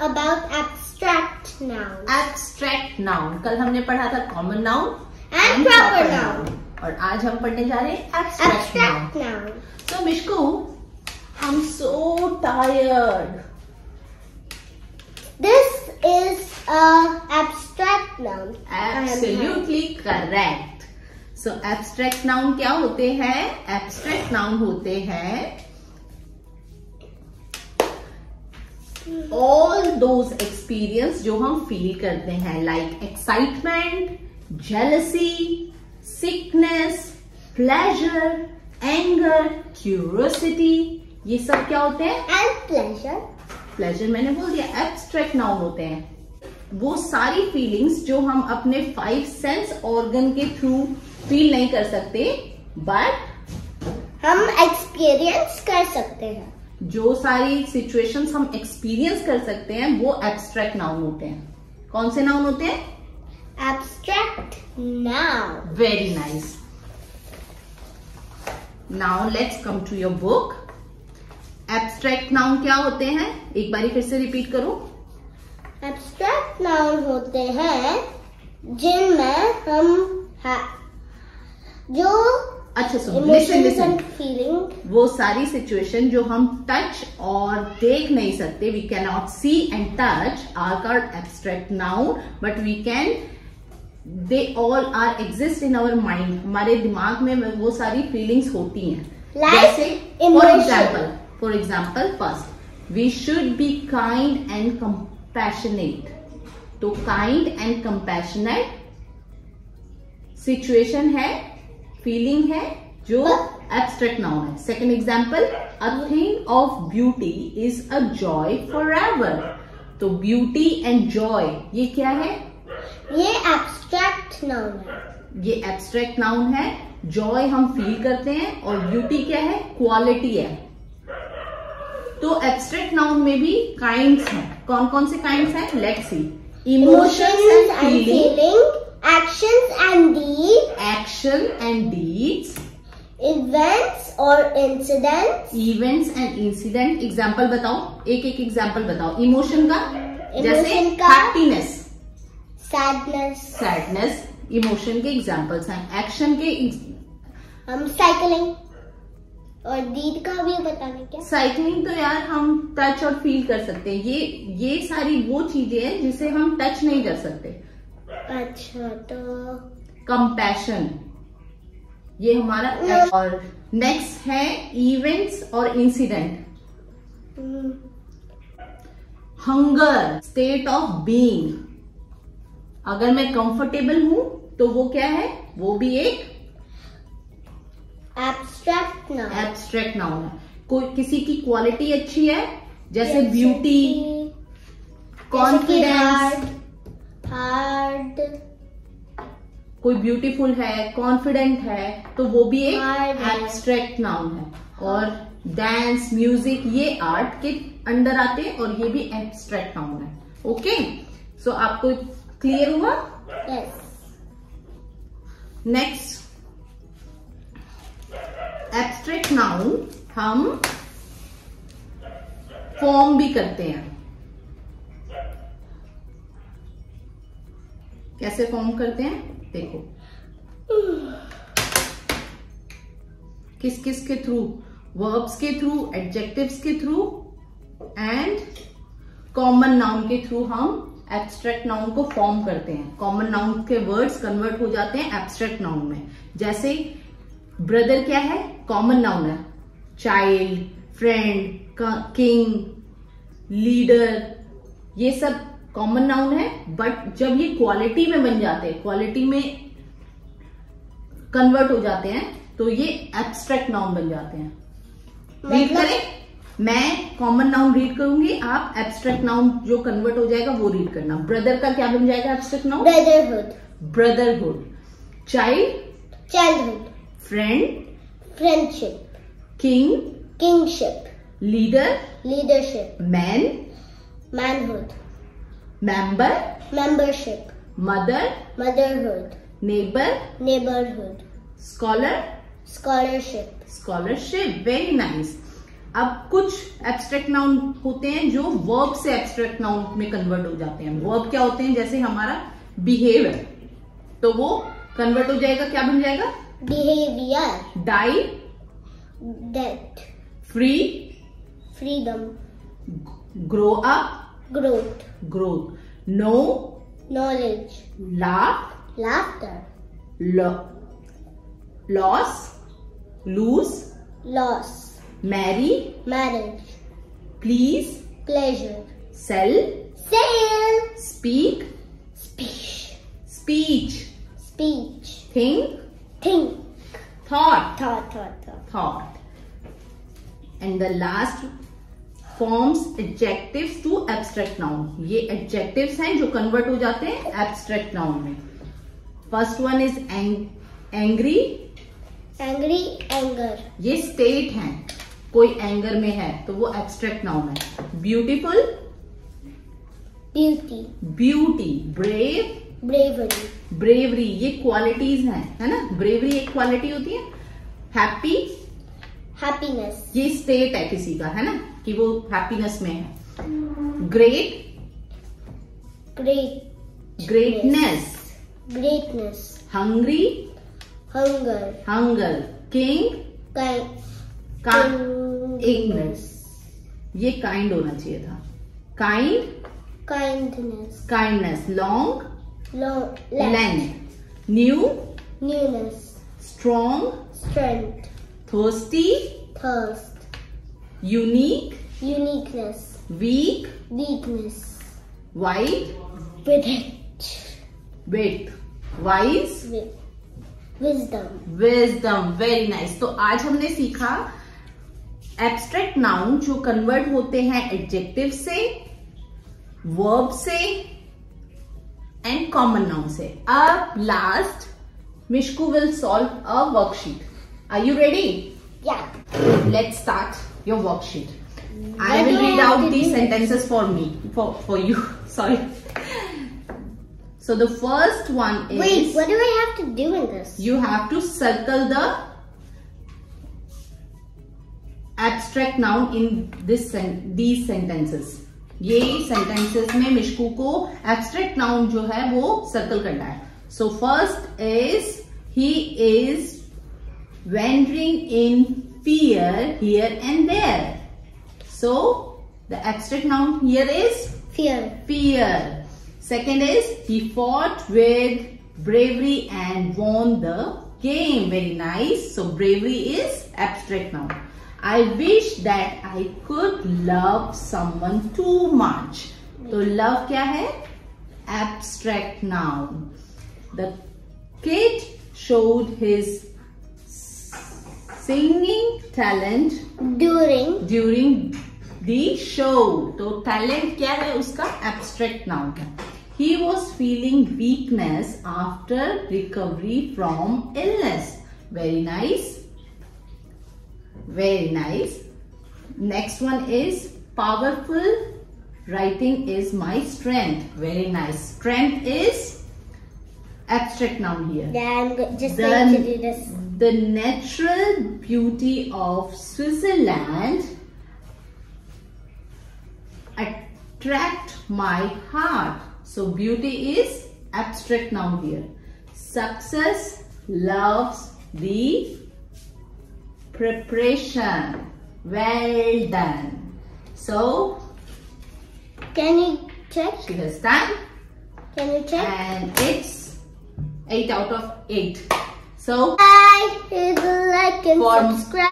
about abstract noun. Abstract noun, कल हमने पढ़ा था common noun And proper noun. और आज हम पढ़ने जा रहे हैं abstract Abstract noun. noun. So Mishku, I'm so tired. This is a abstract noun. Absolutely correct. So abstract noun क्या होते हैं? Abstract noun होते हैं all those experience जो हम feel करते हैं, like excitement, jealousy, sickness, pleasure, anger, curiosity, ये सब क्या होते हैं? And pleasure. प्लेजर मैंने बोल दिया। एब्स्ट्रैक्ट नाउन होते हैं वो सारी फीलिंग्स जो हम अपने 5 सेंस ऑर्गन के थ्रू फील नहीं कर सकते, बट हम एक्सपीरियंस कर सकते हैं। जो सारी सिचुएशंस हम एक्सपीरियंस कर सकते हैं वो एब्स्ट्रैक्ट नाउन होते हैं। कौन से नाउन होते हैं? Abstract noun. Very nice. Now let's come to your book. Abstract noun क्या होते हैं? एक बारी फिर से रिपीट करो। Abstract noun होते हैं जिनमें हम जो अच्छा सुनो, इमोशंस लिसन एंड फीलिंग, वो सारी सिचुएशन जो हम टच और देख नहीं सकते, we can not see and touch, are called abstract noun, but we can, they all are exist in our mind. हमारे दिमाग में वो सारी फीलिंग्स होती हैं। जैसे for example first, we should be kind and compassionate. तो काइंड एंड कंपैशनेट सिचुएशन है, फीलिंग है, जो एब्स्ट्रैक्ट नाउन है। Second example, a thing of beauty is a joy for ever. तो ब्यूटी एंड जॉय ये क्या है? ये एब्स्ट्रैक्ट नाउन है। ये एब्स्ट्रैक्ट नाउन है। जॉय हम फील करते हैं और ब्यूटी क्या है? क्वालिटी है। तो एब्स्ट्रैक्ट नाउन में भी काइंड्स हैं। कौन कौन से काइंड्स हैं? Let's see. Emotions and feeling, actions and deeds, action and deeds, events or incidents, events and incident. Example बताओ, एक एक एग्जाम्पल बताओ इमोशन का। जैसे Emotion का- हैप्पीनेस, sadness, सैडनेस इमोशन के एग्जाम्पल्स हैं। एक्शन के, हम साइकिलिंग और deed का भी बताने क्या? साइकिलिंग तो यार हम टच और फील कर सकते हैं। ये सारी वो चीजें हैं जिसे हम टच नहीं कर सकते। अच्छा, तो कंपैशन ये हमारा। और नेक्स्ट है इवेंट्स और incident. Hunger, state of being. अगर मैं कंफर्टेबल हूं तो वो क्या है? वो भी एक एब्स्ट्रैक्ट नाउन। एब्स्ट्रैक्ट नाउन है। कोई किसी की क्वालिटी अच्छी है, जैसे ब्यूटी, कॉन्फिडेंस, हार्ड, कोई ब्यूटीफुल है, कॉन्फिडेंट है, तो वो भी एक Hard है। एब्स्ट्रैक्ट नाउन है। और डांस, म्यूजिक ये आर्ट के अंडर आते हैं और ये भी एब्स्ट्रैक्ट नाउन है। ओके, सो आपको क्लियर हुआ? यस। नेक्स्ट, एब्स्ट्रैक्ट नाउन हम फॉर्म भी करते हैं। कैसे फॉर्म करते हैं? देखो, किस किस के थ्रू? वर्ब्स के थ्रू, एडजेक्टिव्स के थ्रू एंड कॉमन नाउन के थ्रू हम एब्स्ट्रैक्ट नाउन को फॉर्म करते हैं। कॉमन नाउन के वर्ड्स कन्वर्ट हो जाते हैं एब्स्ट्रैक्ट नाउन में। जैसे ब्रदर क्या है? कॉमन नाउन है। चाइल्ड, फ्रेंड, किंग, लीडर, ये सब कॉमन नाउन है। बट जब ये क्वालिटी में बन जाते हैं, क्वालिटी में कन्वर्ट हो जाते हैं, तो ये एब्स्ट्रैक्ट नाउन बन जाते हैं। रीड करें, मैं कॉमन नाउन रीड करूंगी, आप एब्स्ट्रैक्ट नाउन जो कन्वर्ट हो जाएगा वो रीड करना। ब्रदर का क्या बन जाएगा abstract noun? Brotherhood, brotherhood. Child, childhood, friend, friendship, king, kingship, leader, leadership, man, manhood, member, membership, mother, motherhood, neighbour, neighbourhood, scholar, scholarship, scholarship. Very nice. अब कुछ एब्स्ट्रैक्ट नाउन होते हैं जो वर्ब से एब्स्ट्रैक्ट नाउन में कन्वर्ट हो जाते हैं। वर्ब क्या होते हैं? जैसे हमारा बिहेवियर, तो वो कन्वर्ट हो जाएगा, क्या बन जाएगा? Behaviour. Die, death. Free, freedom. Grow up, growth. Growth, know, knowledge. Laugh, laughter. Loss, lose, loss. Marry, marriage. Please, pleasure. Sell, sale. Speak, speech. Speech, speech. Think, think. Thought, thought. thought. And the last forms adjectives to abstract noun. ये adjectives हैं जो convert हो जाते हैं abstract noun में. First one is angry. Angry, anger. ये state है, कोई anger में है तो वो abstract noun है. Beautiful, beauty. beauty. Brave, bravery. bravery. ये qualities हैं, है ना? bravery एक quality होती है. Happy, happiness. ये स्टेट है किसी का, है ना, कि वो हैप्पीनेस में है. Great, great. Greatness. Greatness. Hungry, hunger. Hunger. King, इग्नेस. ये काइंड होना चाहिए था. Kind, kindness. Kindness. Long, length. New, newness. Strong, strength. Thirsty, thirst. Unique, uniqueness. Weak, weakness. Wide, width. Width. Wise, wisdom. Wisdom. Very nice. तो आज हमने सीखा abstract noun जो कन्वर्ट होते हैं एडजेक्टिव से, वर्ब से एंड कॉमन नाउन से. अब last Mishku will solve a worksheet. Are you ready? Yeah. Let's start your worksheet. I will read out these sentences for me, for you. Sorry. So the first one is. Wait, what do I have to do in this? You have to circle the abstract noun in these sentences. ये sentences में मिशकू को abstract noun जो है वो circle करना है. So first is he is wandering in fear here and there. So the abstract noun here is Fear. fear. Second is he fought with bravery and won the game. Very nice. So bravery is abstract noun. I wish that I could love someone too much. तो love क्या है? Abstract noun. The kid showed his singing talent during the show. तो talent क्या है उसका? Abstract noun है. He was feeling weakness after recovery from illness. Very nice. Very nice. Next one is powerful writing is my strength. Very nice. Strength is abstract noun here. Yeah, I'm just going to do this. The natural beauty of Switzerland attract my heart. So beauty is abstract noun here. Success loves the preparation. Well done. So Can you check? she has done. Can you check? And it's 8 out of 8. So Bye. Hit the like and For- subscribe.